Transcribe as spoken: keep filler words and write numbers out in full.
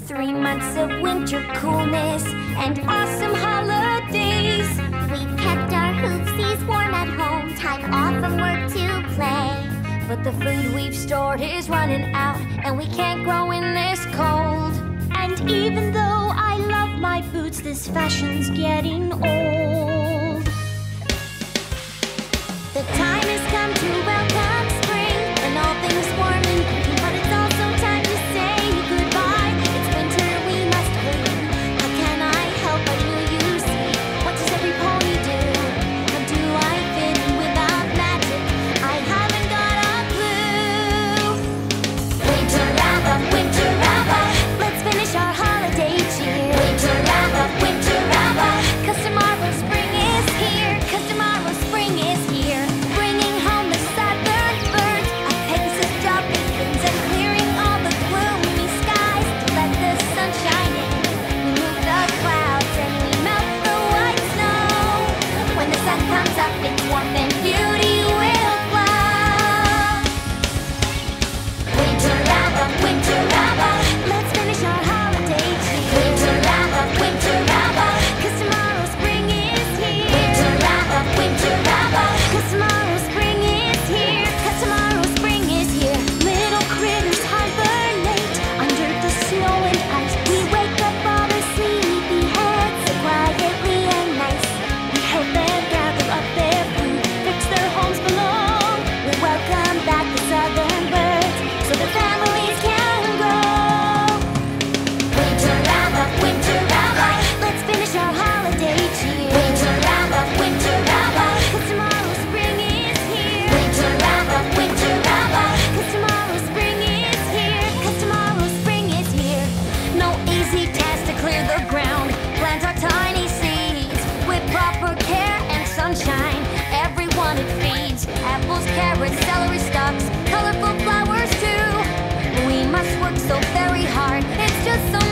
Three months of winter coolness and awesome holidays. We've kept our hoofsies warm at home, time off from work to play. But the food we've stored is running out, and we can't grow in this cold. And even though I love my boots, this fashion's getting old. The time has come to welcome spring, and all things warm and green. But it's also time to say goodbye. It's winter, we must flee. How can I help but you, you see? What does every pony do? How do I fit in without magic? I haven't got a clue. Winter wrap up, winter wrap up. Let's finish our holiday cheer. Winter wrap up, winter wrap up. 'Cause tomorrow spring is here. 'Cause tomorrow spring is here. Bringing home the southern birds, a Pegasus dropping fins and clearing all the gloomy skies to let the sun shine in. We move the clouds and we melt the white snow. When the sun comes up, it's warmth and beauty will flow. Winter wrap up, winter wrap up. Let's finish our holiday cheer. Winter wrap up, winter wrap up. 'Cause tomorrow spring is here. Winter wrap up, winter wrap up. 'Cause tomorrow spring is here. 'Cause tomorrow spring is here. Little critters hibernate under the snow and ice. We wake up all the sleepy heads so quietly and nice. We help them gather up their food, fix their homes below. We welcome back the southern birds so the families can grow. Winter wrap up, winter wrap up. Let's finish our holiday cheer. Winter wrap up, winter wrap up. 'Cause tomorrow spring is here. Winter wrap up, winter wrap up. 'Cause tomorrow spring is here. 'Cause tomorrow spring is here. No easy task to clear the ground. Plant our tiny seeds with proper care and sunshine. Everyone it feeds. Apples, carrots, celery stalks, colorful flowers too. We must work so very hard. It's just so